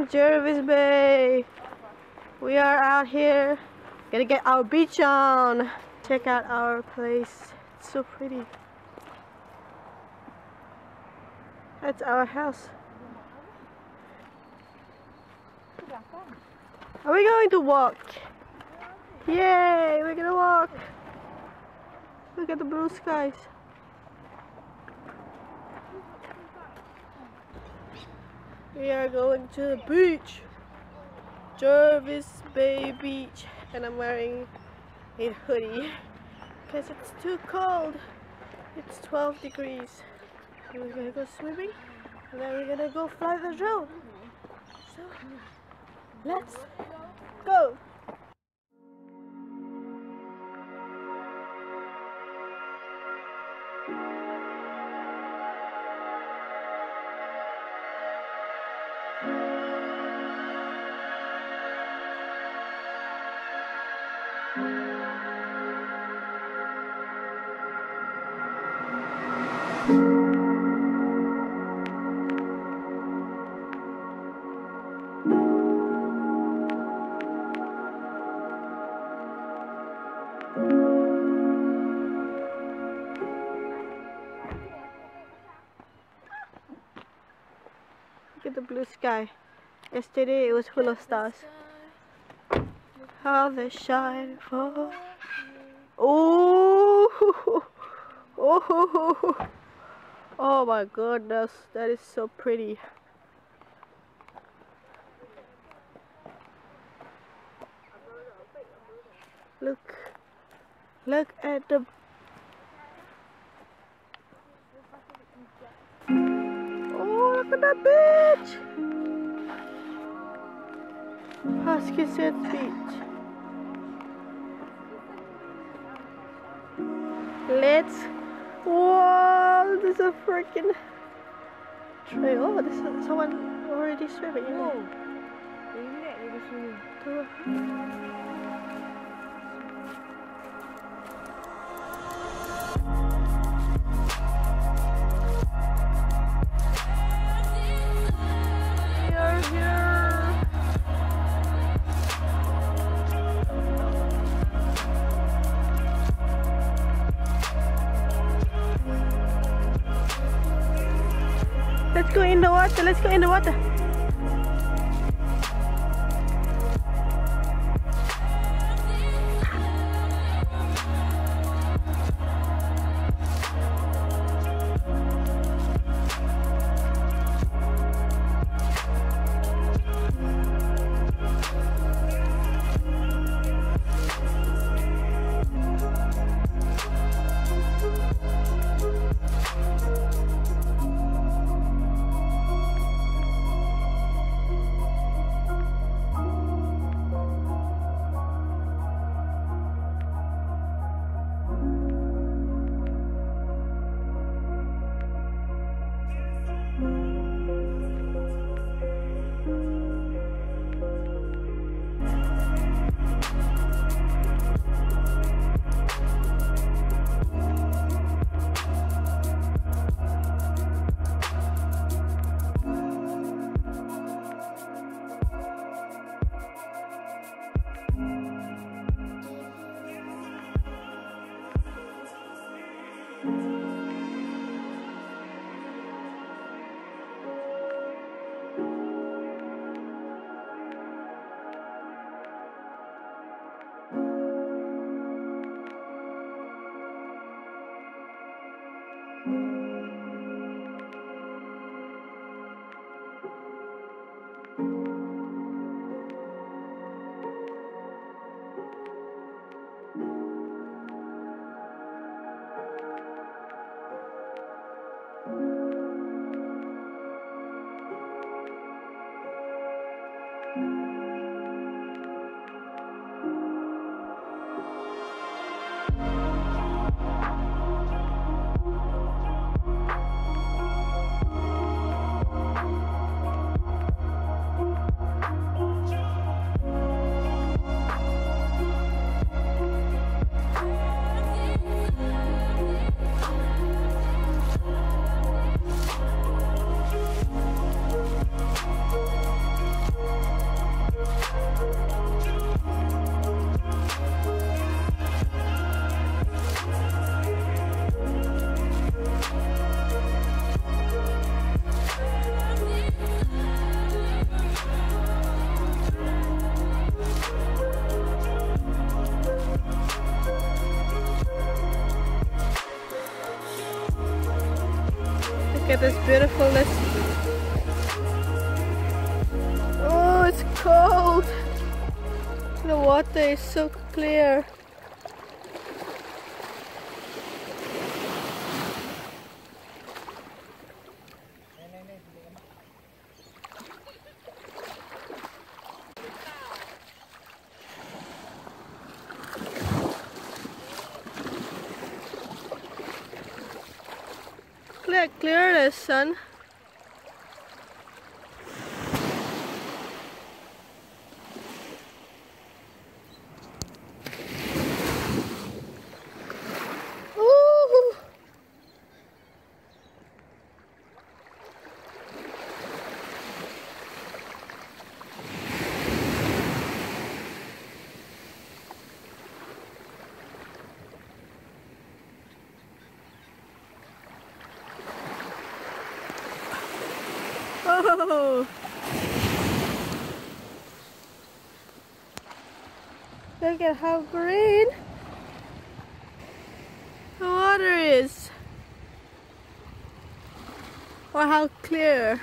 in Jervis Bay. We are out here, gonna get our beach on. Check out our place, it's so pretty. That's our house. Are we going to walk? Yay, we're gonna walk. Look at the blue skies. We are going to the beach, Jervis Bay Beach, and I'm wearing a hoodie because it's too cold. It's 12 degrees. And we're gonna go swimming, and then we're gonna go fly the drone. So let's go. Look at the blue sky. Yesterday it was full of stars. How they shine for. Oh, oh my goodness, that is so pretty. Look at the. Oh, look at that beach. Huskyset Beach. Let's. Whoa, there's a freaking trail. Oh, there's someone already swimming in there. Let's go in the water, let's go in the water. at this beautifulness. Oh, it's cold. The water is so clear. Clear it is, son. Ooh. Oh. Look at how green the water is, or how clear.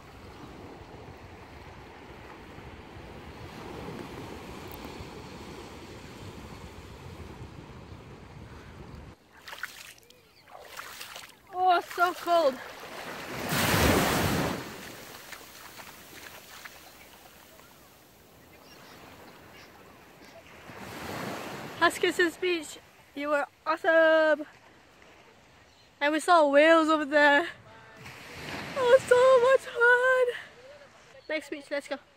Oh, it's so cold. Huskissons Beach, you were awesome! And we saw whales over there. Oh, so much fun! Next beach, let's go.